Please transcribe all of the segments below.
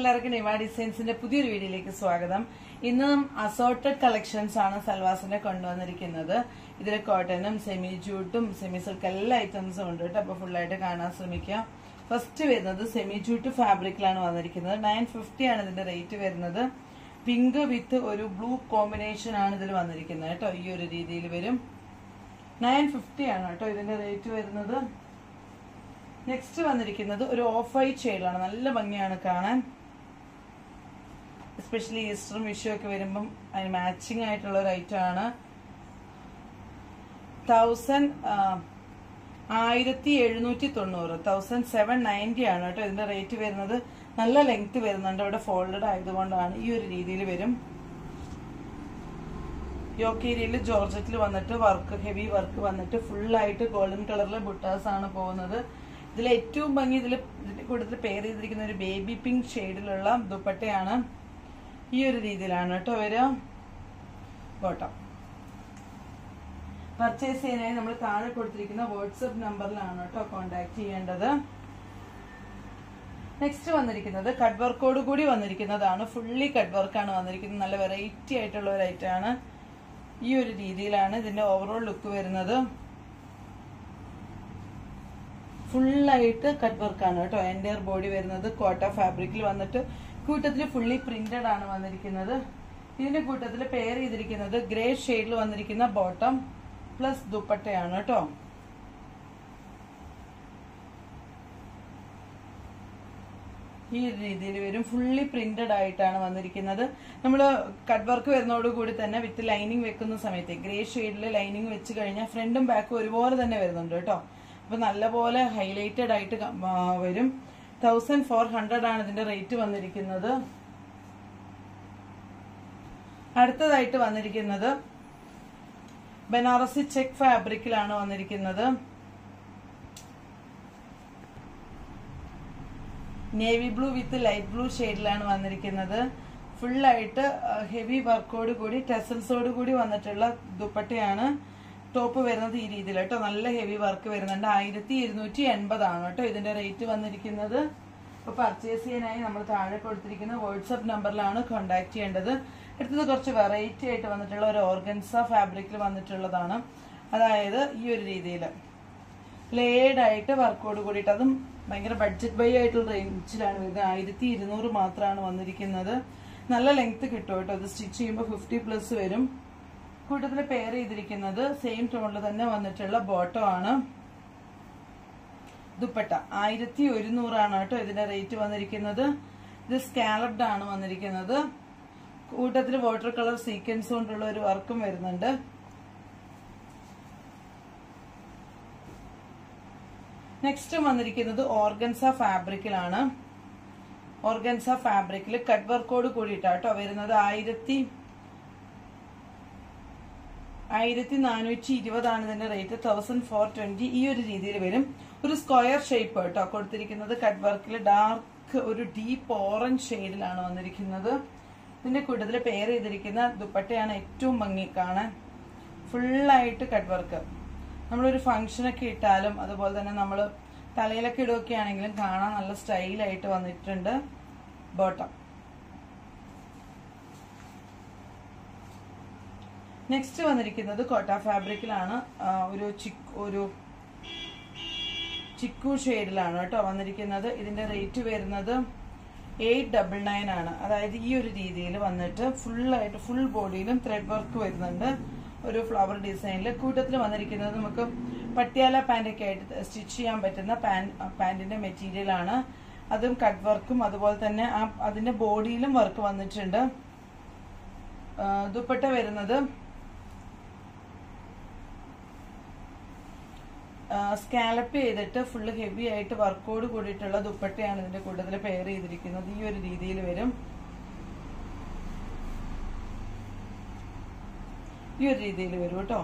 എല്ലാവർക്കും നിവ ഡിസൈൻസിന്റെ പുതിയൊരു വീഡിയോയിലേക്ക് സ്വാഗതം. ഇന്നും അസോർട്ടഡ് കളക്ഷൻസ് ആണ് സൽവാസിന്റെ കൊണ്ടുവന്നിരിക്കുന്നത്. ഇതിൽ കോട്ടനും സെമി ജൂട്ടും സെമി സിൽക്ക് എല്ലാ ഐറ്റംസും ഉണ്ട് കേട്ടോ. അപ്പൊ ഫുള്ളായിട്ട് കാണാൻ ശ്രമിക്കാം. ഫസ്റ്റ് വരുന്നത് സെമി ജൂട്ട് ഫാബ്രിക്കിലാണ് വന്നിരിക്കുന്നത്. 950 ആണ് ഇതിന്റെ റേറ്റ് വരുന്നത്. പിങ്ക് വിത്ത് ഒരു ബ്ലൂ കോമ്പിനേഷൻ ആണ് ഇതിൽ വന്നിരിക്കുന്നത് കേട്ടോ. ഈ ഒരു രീതിയിൽ വരും. 950 ആണ് കേട്ടോ ഇതിന്റെ റേറ്റ് വരുന്നത്. നെക്സ്റ്റ് വന്നിരിക്കുന്നത് ഒരു ഓഫ് വൈറ്റ് ഷെയ്ഡാണ്. നല്ല ഭംഗിയാണ് കാണാൻ. എസ്പെഷ്യലി ഈസ്റ്ററും വിഷു ഒക്കെ വരുമ്പം അതിന് മാച്ചിങ് ആയിട്ടുള്ള ഒരു ഐറ്റം ആണ്. 1790 ആണ് കേട്ടോ ഇതിന്റെ റേറ്റ് വരുന്നത്. നല്ല ലെങ്ത് വരുന്നുണ്ട്. ഇവിടെ ഫോൾഡഡ് ആയതുകൊണ്ടാണ് ഈ ഒരു രീതിയിൽ വരും. യോക്ക് ഏരിയയിൽ ജോർജറ്റിൽ വന്നിട്ട് വർക്ക്, ഹെവി വർക്ക് വന്നിട്ട് ഫുള്ളായിട്ട് ഗോൾഡൻ കളറിലെ ബുട്ടാസ് ആണ് പോകുന്നത്. ഇതിൽ ഏറ്റവും ഭംഗി ഇതിന്റെ കൂടുതൽ പെയർ ചെയ്തിരിക്കുന്ന ഒരു ബേബി പിങ്ക് ഷെയ്ഡിലുള്ള ദുപ്പട്ടയാണ്. ഈ ഒരു രീതിയിലാണ് കേട്ടോ വരിക. ബോട്ടം പർച്ചേസ് ചെയ്യാനായി നമ്മൾ താഴെ കൊടുത്തിരിക്കുന്ന വാട്സ്ആപ്പ് നമ്പറിലാണ് കേട്ടോ കോണ്ടാക്ട് ചെയ്യേണ്ടത്. നെക്സ്റ്റ് വന്നിരിക്കുന്നത് കട്ട് വർക്കോട് കൂടി വന്നിരിക്കുന്നതാണ്. ഫുള്ളി കട്ട് വർക്കാണ് വന്നിരിക്കുന്നത്. നല്ല വെറൈറ്റി ആയിട്ടുള്ള ഒരു ഐറ്റം ആണ്. ഈ ഒരു രീതിയിലാണ് ഇതിന്റെ ഓവറോൾ ലുക്ക് വരുന്നത്. ഫുള്ളായിട്ട് കട്ട് വർക്കാണ് കേട്ടോ. എൻറ്റയർ ബോഡി വരുന്നത് കോട്ട ഫാബ്രിക്കിൽ വന്നിട്ട് കൂട്ടത്തിൽ ഫുള്ളി പ്രിന്റഡ് ആണ് വന്നിരിക്കുന്നത്. ഇതിന്റെ കൂട്ടത്തിൽ പെയർ ചെയ്തിരിക്കുന്നത് ഗ്രേ ഷെയ്ഡിൽ വന്നിരിക്കുന്ന ബോട്ടം പ്ലസ് ദുപ്പട്ടയാണ് കേട്ടോ. ഈ രീതിയിൽ വരും. ഫുള്ളി പ്രിന്റഡ് ആയിട്ടാണ് വന്നിരിക്കുന്നത്. നമ്മൾ കട്ട് വർക്ക് വരുന്നതോടുകൂടി തന്നെ വിത്ത് ലൈനിങ് വെക്കുന്ന സമയത്ത് ഗ്രേ ഷെയ്ഡിൽ ലൈനിങ് വെച്ച് കഴിഞ്ഞാൽ ഫ്രണ്ടും ബാക്കും ഒരുപോലെ തന്നെ വരുന്നുണ്ട് കേട്ടോ. അപ്പൊ നല്ലപോലെ ഹൈലൈറ്റഡ് ആയിട്ട് വരും. 1400 ആണ് ഇതിന്റെ റേറ്റ് വന്നിരിക്കുന്നത്. അടുത്തതായിട്ട് വന്നിരിക്കുന്നത് ബനാറസി ചെക്ക് ഫാബ്രിക്കിലാണ് വന്നിരിക്കുന്നത്. Navy blue with light blue ഷെയ്ഡിലാണ് വന്നിരിക്കുന്നത്. ഫുള്ളായിട്ട് ഹെവി വർക്കോട് കൂടി ടെസൽസോട് കൂടി വന്നിട്ടുള്ള ദുപ്പട്ടയാണ്. ടോപ്പ് വരുന്നത് ഈ രീതിയിൽ കേട്ടോ. നല്ല ഹെവി വർക്ക് വരുന്നുണ്ട്. 1280 ആണ് കേട്ടോ ഇതിന്റെ റേറ്റ് വന്നിരിക്കുന്നത്. അപ്പൊ പർച്ചേസ് ചെയ്യാനായി നമ്മൾ താഴെ കൊടുത്തിരിക്കുന്ന വാട്സ്ആപ്പ് നമ്പറിലാണ് കോണ്ടാക്ട് ചെയ്യേണ്ടത്. അടുത്തത് കുറച്ച് വെറൈറ്റി ആയിട്ട് വന്നിട്ടുള്ള ഒരു ഓർഗൻസ ഫാബ്രിക്കിൽ വന്നിട്ടുള്ളതാണ്. അതായത് ഈ ഒരു രീതിയിൽ ലേഡ് ആയിട്ട് വർക്കോട് കൂടിയിട്ട്, അതും ഭയങ്കര ബഡ്ജറ്റ് ബൈ ആയിട്ടുള്ള റേഞ്ചിലാണ് വരുന്നത്. 1200 മാത്രമാണ് വന്നിരിക്കുന്നത്. നല്ല ലെങ്ത് കിട്ടും കേട്ടോ. ഇത് സ്റ്റിച്ച് ചെയ്യുമ്പോൾ 50+ വരും. കൂട്ടത്തിൽ പെയർ ചെയ്തിരിക്കുന്നത് സെയിം ടോണിൽ തന്നെ വന്നിട്ടുള്ള ബോട്ടം ആണ്. ദുപ്പട്ട 1100 ആണ് കേട്ടോ ഇതിന്റെ റേറ്റ് വന്നിരിക്കുന്നത്. ഇത് സ്കാലപ്ഡ് ആണ് വന്നിരിക്കുന്നത്. കൂട്ടത്തിൽ വാട്ടർ കളർ സീക്വൻസ് കൊണ്ടുള്ള ഒരു വർക്കും വരുന്നുണ്ട്. നെക്സ്റ്റ് വന്നിരിക്കുന്നത് ഓർഗൻസ ഫാബ്രിക്കിലാണ്. ഓർഗൻസ ഫാബ്രിക്കിൽ കട്ട് വർക്കോട് കൂടിയിട്ടാട്ടോ വരുന്നത്. 1420 ആണ് ഇതിന്റെ റേറ്റ്. 1420 ഈ ഒരു രീതിയിൽ വരും. ഒരു സ്ക്വയർ ഷേപ്പ് കേട്ടോ കൊടുത്തിരിക്കുന്നത്. കട്ട് വർക്കിൽ ഡാർക്ക് ഒരു ഡീപ്പ് ഓറഞ്ച് ഷെയ്ഡിലാണ് വന്നിരിക്കുന്നത്. ഇതിന്റെ കൂട്ടത്തിൽ പെയർ ചെയ്തിരിക്കുന്ന ദുപ്പട്ടയാണ് ഏറ്റവും ഭംഗി കാണാൻ. ഫുള്ളായിട്ട് കട്ട് വർക്ക്. നമ്മളൊരു ഫംഗ്ഷനൊക്കെ ഇട്ടാലും അതുപോലെ തന്നെ നമ്മൾ തലയിലൊക്കെ ഇടുകയൊക്കെ ആണെങ്കിലും കാണാൻ നല്ല സ്റ്റൈലായിട്ട് വന്നിട്ടുണ്ട്. ബോട്ടം നെക്സ്റ്റ് വന്നിരിക്കുന്നത് കോട്ട ഫാബ്രിക്കിലാണ്. ഒരു ചിക്കു ഷെയ്ഡിലാണ് കേട്ടോ വന്നിരിക്കുന്നത്. ഇതിന്റെ റേറ്റ് വരുന്നത് 899 ആണ്. അതായത് ഈ ഒരു രീതിയിൽ വന്നിട്ട് ഫുള്ളായിട്ട് ഫുൾ ബോഡിയിലും ത്രെഡ് വർക്ക് വരുന്നുണ്ട്. ഒരു ഫ്ലവർ ഡിസൈനിൽ കൂട്ടത്തിൽ വന്നിരിക്കുന്നത് നമുക്ക് പട്ടിയാല പാൻറ്റൊക്കെ ആയിട്ട് സ്റ്റിച്ച് ചെയ്യാൻ പറ്റുന്ന പാൻറ്റിന്റെ മെറ്റീരിയൽ ആണ്. അതും കട്ട് വർക്കും അതുപോലെ തന്നെ അതിന്റെ ബോഡിയിലും വർക്ക് വന്നിട്ടുണ്ട്. ദുപ്പട്ട വരുന്നത് സ്കാലപ്പ് ചെയ്തിട്ട് ഫുള്ള് ഹെവി ആയിട്ട് വർക്കോട് കൂടിയിട്ടുള്ള ദുപ്പട്ടയാണ് ഇതിന്റെ കൂട്ടത്തിൽ പെയർ ചെയ്തിരിക്കുന്നത്. ഈ ഒരു രീതിയിൽ വരും. ഈ ഒരു രീതിയിൽ വരും കേട്ടോ.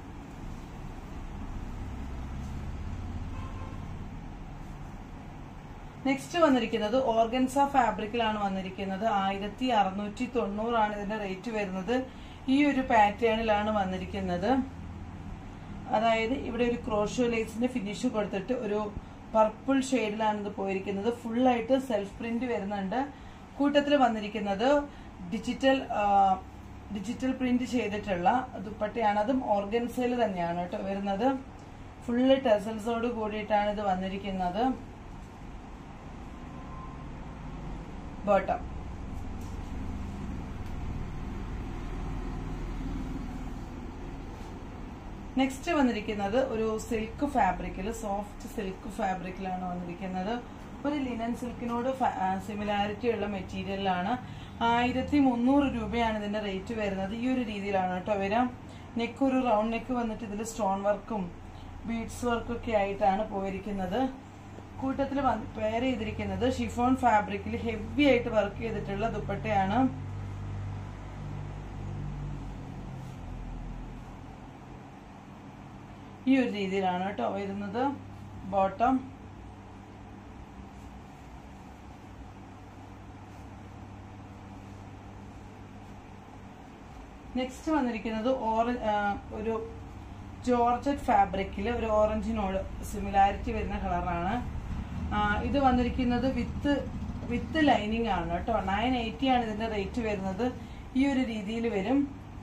നെക്സ്റ്റ് വന്നിരിക്കുന്നത് ഓർഗൻസ ഫാബ്രിക്കിലാണ് വന്നിരിക്കുന്നത്. 1690 ആണ് ഇതിന്റെ റേറ്റ് വരുന്നത്. ഈ ഒരു പാറ്റേണിലാണ് വന്നിരിക്കുന്നത്. അതായത് ഇവിടെ ഒരു ക്രോഷോ ലേസിന്റെ ഫിനിഷ് കൊടുത്തിട്ട് ഒരു പർപ്പിൾ ഷെയ്ഡിലാണ് ഇത് പോയിരിക്കുന്നത്. ഫുള്ളായിട്ട് സെൽഫ് പ്രിന്റ് വരുന്നുണ്ട്. കൂട്ടത്തിൽ വന്നിരിക്കുന്നത് ഡിജിറ്റൽ പ്രിന്റ് ചെയ്തിട്ടുള്ള ദുപ്പട്ടയാണ്. അതും ഓർഗൻസയിൽ തന്നെയാണ് കേട്ടോ വരുന്നത്. ഫുള്ള് ടെസൽസോട് കൂടിയിട്ടാണ് ഇത് വന്നിരിക്കുന്നത്. ബോട്ടം നെക്സ്റ്റ് വന്നിരിക്കുന്നത് ഒരു സിൽക്ക് ഫാബ്രിക്കിൽ, സോഫ്റ്റ് സിൽക്ക് ഫാബ്രിക്കിലാണ് വന്നിരിക്കുന്നത്. ഒരു ലിനൻ സിൽക്കിനോട് സിമിലാരിറ്റി ഉള്ള മെറ്റീരിയലാണ്. 1300 രൂപയാണ് ഇതിന്റെ റേറ്റ് വരുന്നത്. ഈ ഒരു രീതിയിലാണ് കേട്ടോ വരാം. നെക്ക് ഒരു റൗണ്ട് നെക്ക് വന്നിട്ട് ഇതിൽ സ്റ്റോൺ വർക്കും ബീഡ്സ് വർക്കും ഒക്കെ ആയിട്ടാണ് പോയിരിക്കുന്നത്. കൂട്ടത്തിൽ പെയർ ചെയ്തിരിക്കുന്നത് ഷിഫോൺ ഫാബ്രിക്കിൽ ഹെവി ആയിട്ട് വർക്ക് ചെയ്തിട്ടുള്ള ദുപ്പട്ടയാണ്. ഈ ഒരു രീതിയിലാണ് കേട്ടോ വരുന്നത്. ബോട്ടം നെക്സ്റ്റ് വന്നിരിക്കുന്നത് ഒരു ജോർജറ്റ് ഫാബ്രിക്കിൽ ഒരു ഓറഞ്ചിനോട് സിമിലാരിറ്റി വരുന്ന കളറാണ്. ഇത് വന്നിരിക്കുന്നത് വിത്ത് ലൈനിങ് ആണ് കേട്ടോ. 980 ആണ് ഇതിന്റെ റേറ്റ് വരുന്നത്. ഈ ഒരു രീതിയിൽ വരും.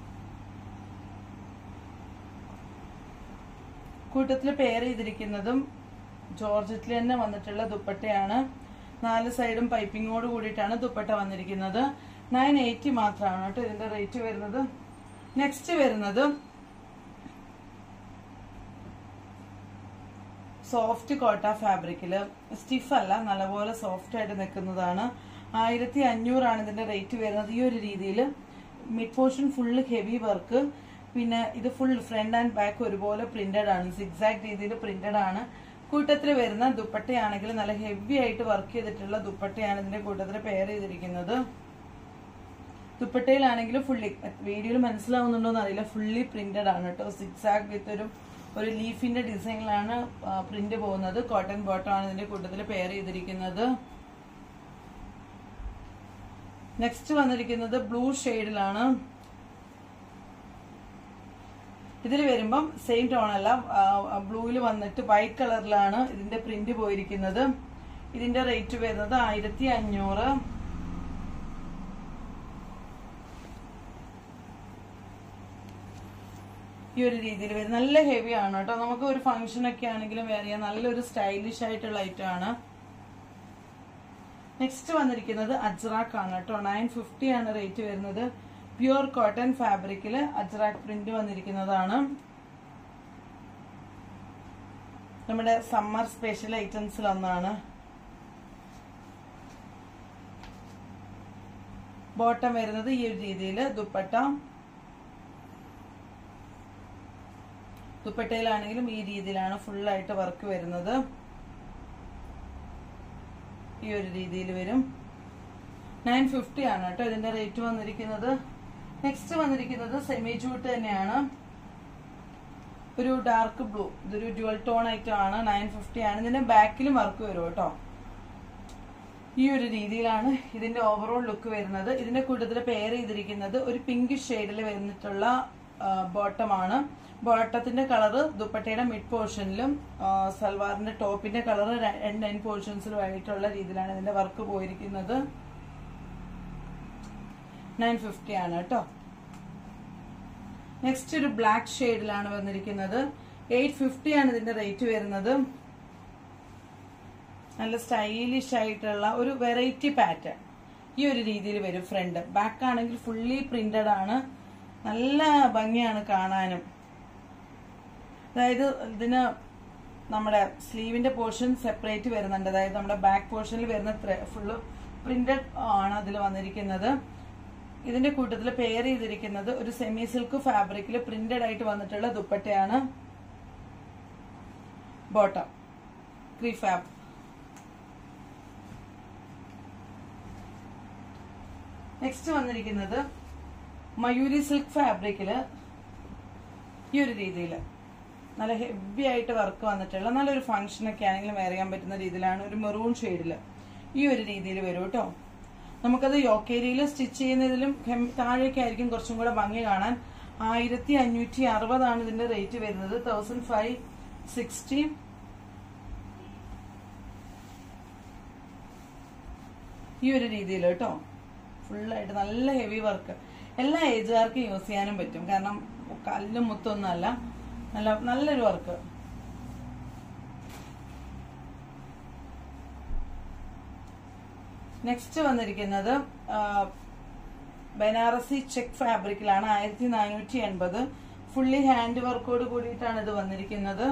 കൂട്ടത്തിൽ പെയർ ചെയ്തിരിക്കുന്നതും ജോർജറ്റിൽ തന്നെ വന്നിട്ടുള്ള ദുപ്പട്ടയാണ്. 4 സൈഡും പൈപ്പിങ്ങോട് കൂടിയിട്ടാണ് ദുപ്പട്ട വന്നിരിക്കുന്നത്. 980 മാത്രമാണ് കേട്ടോ ഇതിന്റെ റേറ്റ് വരുന്നത്. നെക്സ്റ്റ് വരുന്നത് സോഫ്റ്റ് കോട്ട ഫാബ്രിക്കില്, സ്റ്റിഫ് അല്ല, നല്ലപോലെ സോഫ്റ്റ് ആയിട്ട് നിൽക്കുന്നതാണ്. 1500 ആണ് ഇതിന്റെ റേറ്റ് വരുന്നത്. ഈ ഒരു രീതിയിൽ mid portion full heavy work. പിന്നെ ഇത് ഫുൾ ഫ്രണ്ട് ആൻഡ് ബാക്ക് ഒരുപോലെ പ്രിന്റഡ് ആണ്, സിക്സാക്ട് രീതിയിൽ പ്രിന്റഡ് ആണ്. കൂട്ടത്തിൽ വരുന്ന ദുപ്പട്ടയാണെങ്കിൽ നല്ല ഹെവി ആയിട്ട് വർക്ക് ചെയ്തിട്ടുള്ള ദുപ്പട്ടയാണ് ഇതിന്റെ കൂട്ടത്തിൽ പെയർ ചെയ്തിരിക്കുന്നത്. ദുപ്പട്ടയിലാണെങ്കിലും ഫുള്ളി, വീഡിയോയിൽ മനസ്സിലാവുന്നുണ്ടോന്ന് അറിയില്ല, ഫുള്ളി പ്രിന്റഡ് ആണ് കേട്ടോ. സിക്സാക്ട് വിത്ത് ഒരു ലീഫിന്റെ ഡിസൈനിലാണ് പ്രിന്റ് പോകുന്നത്. കോട്ടൺ ബോട്ടം ആണ് ഇതിന്റെ കൂട്ടത്തിൽ പെയർ ചെയ്തിരിക്കുന്നത്. നെക്സ്റ്റ് വന്നിരിക്കുന്നത് ബ്ലൂ ഷെയ്ഡിലാണ്. ഇതിൽ വരുമ്പം സെയിം ടോൺ അല്ല, ബ്ലൂവിൽ വന്നിട്ട് വൈറ്റ് കളറിലാണ് ഇതിന്റെ പ്രിന്റ് പോയിരിക്കുന്നത്. ഇതിന്റെ റേറ്റ് വരുന്നത് 1500. ഈ ഒരു രീതിയിൽ വരും. നല്ല ഹെവി ആണ് കേട്ടോ. നമുക്ക് ഒരു ഫംഗ്ഷൻ ഒക്കെ ആണെങ്കിലും വെയർ ചെയ്യാൻ നല്ലൊരു സ്റ്റൈലിഷ് ആയിട്ടുള്ള ഐറ്റം ആണ്. നെക്സ്റ്റ് വന്നിരിക്കുന്നത് അജ്രാക്ക് ആണ് കേട്ടോ. 950 ആണ് റേറ്റ് വരുന്നത്. പ്യുർ കോട്ടൺ ഫാബ്രിക്കില് അജ്രാക്ക് പ്രിന്റ് വന്നിരിക്കുന്നതാണ്. നമ്മുടെ സമ്മർ സ്പെഷ്യൽ ഐറ്റംസിൽ ഒന്നാണ്. ബോട്ടം വരുന്നത് ഈ ഒരു രീതിയിൽ. ദുപ്പട്ടയിലാണെങ്കിലും ഈ രീതിയിലാണ് ഫുള്ളായിട്ട് വർക്ക് വരുന്നത്. ഈ ഒരു രീതിയിൽ വരും. 950 ആണ് കേട്ടോ ഇതിന്റെ റേറ്റ് വന്നിരിക്കുന്നത്. നെക്സ്റ്റ് വന്നിരിക്കുന്നത് സെമി ജൂട്ട് തന്നെയാണ്. ഒരു ഡാർക്ക് ബ്ലൂ, ഇതൊരു ഡ്യുവൽ ടോൺ ഐറ്റം ആണ്. 950 ആണ്. ഇതിന്റെ ബാക്കിലും വർക്ക് വരും കേട്ടോ. ഈ ഒരു രീതിയിലാണ് ഇതിന്റെ ഓവറോൾ ലുക്ക് വരുന്നത്. ഇതിന്റെ കൂട്ടത്തിൽ പെയർ ചെയ്തിരിക്കുന്നത് ഒരു പിങ്ക് ഷെയ്ഡിൽ വരുന്നിട്ടുള്ള ബോട്ടമാണ്. ബോട്ടത്തിന്റെ കളറ് ദുപ്പട്ടയുടെ മിഡ് പോർഷനിലും സൽവാറിന്റെ ടോപ്പിന്റെ കളറ് എൻഡ് പോർഷൻസിലും ആയിട്ടുള്ള രീതിയിലാണ് ഇതിന്റെ വർക്ക് പോയിരിക്കുന്നത്. 950 ആണ് കേട്ടോ. നെക്സ്റ്റ് ഒരു ബ്ലാക്ക് ഷെയ്ഡിലാണ് വന്നിരിക്കുന്നത്. 850 ആണ് ഇതിന്റെ റേറ്റ് വരുന്നത്. നല്ല സ്റ്റൈലിഷ് ആയിട്ടുള്ള ഒരു വെറൈറ്റി പാറ്റേൺ. ഈ ഒരു രീതിയിൽ വരും. ഫ്രണ്ട് ബാക്ക് ആണെങ്കിൽ ഫുള്ളി പ്രിന്റഡ് ആണ്. നല്ല ഭംഗിയാണ് കാണാനും. അതായത് ഇതിന് നമ്മുടെ സ്ലീവിന്റെ പോർഷൻ സെപ്പറേറ്റ് വരുന്നുണ്ട്. അതായത് നമ്മുടെ ബാക്ക് പോർഷനിൽ വരുന്ന ഫുള്ള് പ്രിന്റഡ് ആണ് അതിൽ വന്നിരിക്കുന്നത്. ഇതിന്റെ കൂട്ടത്തിൽ പെയർ ചെയ്തിരിക്കുന്നത് ഒരു സെമി സിൽക്ക് ഫാബ്രിക്കിൽ പ്രിന്റഡ് ആയിട്ട് വന്നിട്ടുള്ള ദുപ്പട്ടയാണ്. ബോട്ടം ക്രീഫാബ്. നെക്സ്റ്റ് വന്നിരിക്കുന്നത് മയൂരി സിൽക്ക് ഫാബ്രിക്കില് ഈ ഒരു രീതിയിൽ നല്ല ഹെവി ആയിട്ട് വർക്ക് വന്നിട്ടുള്ള നല്ലൊരു ഫംഗ്ഷനൊക്കെ ആണെങ്കിലും വെയർ ചെയ്യാൻ പറ്റുന്ന രീതിയിലാണ്. ഒരു മെറൂൺ ഷെയ്ഡില് ഈ ഒരു രീതിയിൽ വരും കേട്ടോ. നമുക്കത് യോക്കേരിയിൽ സ്റ്റിച്ച് ചെയ്യുന്നതിലും താഴേക്കായിരിക്കും കുറച്ചും കൂടെ ഭംഗി കാണാൻ. 1560 ആണ് ഇതിന്റെ റേറ്റ് വരുന്നത്. 1560. ഈ ഒരു രീതിയിൽ കേട്ടോ. ഫുള്ളായിട്ട് നല്ല ഹെവി വർക്ക്. എല്ലാ ഏജുകാർക്കും യൂസ് ചെയ്യാനും പറ്റും. കാരണം കല്ലും മുത്തൊന്നുമല്ല, നല്ലൊരു വർക്ക്. നെക്സ്റ്റ് വന്നിരിക്കുന്നത് ബനാറസി ചെക്ക് ഫാബ്രിക്കിലാണ്. 1480. ഫുള്ളി ഹാൻഡ് വർക്കോട് കൂടിയിട്ടാണ് ഇത് വന്നിരിക്കുന്നത്.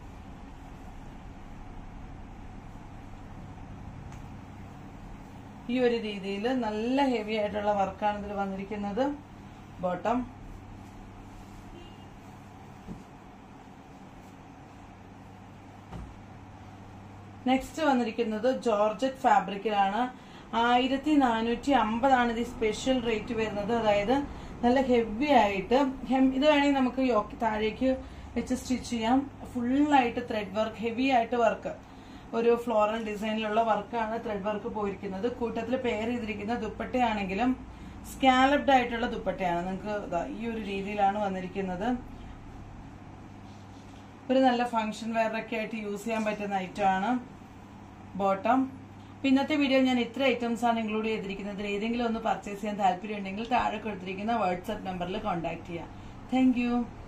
ഈ ഒരു രീതിയിൽ നല്ല ഹെവി ആയിട്ടുള്ള വർക്കാണ് ഇതിൽ വന്നിരിക്കുന്നത്. ബോട്ടം നെക്സ്റ്റ് വന്നിരിക്കുന്നത് ജോർജറ്റ് ഫാബ്രിക്കിലാണ്. 1450 ഇത് സ്പെഷ്യൽ റേറ്റ് വരുന്നത്. അതായത് നല്ല ഹെവി ആയിട്ട് ഇത് വേണമെങ്കിൽ നമുക്ക് താഴേക്ക് വെച്ച് സ്റ്റിച്ച് ചെയ്യാം. ഫുള്ളായിട്ട് ത്രെഡ് വർക്ക്, ഹെവി ആയിട്ട് വർക്ക്, ഒരു ഫ്ലോറൽ ഡിസൈനിലുള്ള വർക്കാണ് ത്രെഡ് വർക്ക് പോയിരിക്കുന്നത്. കൂട്ടത്തിൽ പെയർ ചെയ്തിരിക്കുന്ന ദുപ്പട്ടയാണെങ്കിലും സ്കാലപ്ഡ് ആയിട്ടുള്ള ദുപ്പട്ടയാണ്. നിങ്ങൾക്ക് ഈ ഒരു രീതിയിലാണ് വന്നിരിക്കുന്നത്. ഒരു നല്ല ഫംഗ്ഷൻ വെയറൊക്കെ ആയിട്ട് യൂസ് ചെയ്യാൻ പറ്റുന്ന ഐറ്റം ആണ്. ബോട്ടം. ഇന്നത്തെ വീഡിയോ ഞാൻ ഇത്ര ഐറ്റംസ് ആണ് ഇൻക്ലൂഡ് ചെയ്തിരിക്കുന്നത്. ഏതെങ്കിലും ഒന്ന് പർച്ചേസ് ചെയ്യാൻ താല്പര്യം ഉണ്ടെങ്കിൽ താഴെ കൊടുത്തിരിക്കുന്ന വാട്സ്ആപ്പ് നമ്പറിൽ കോൺടാക്ട് ചെയ്യാം. Thank U.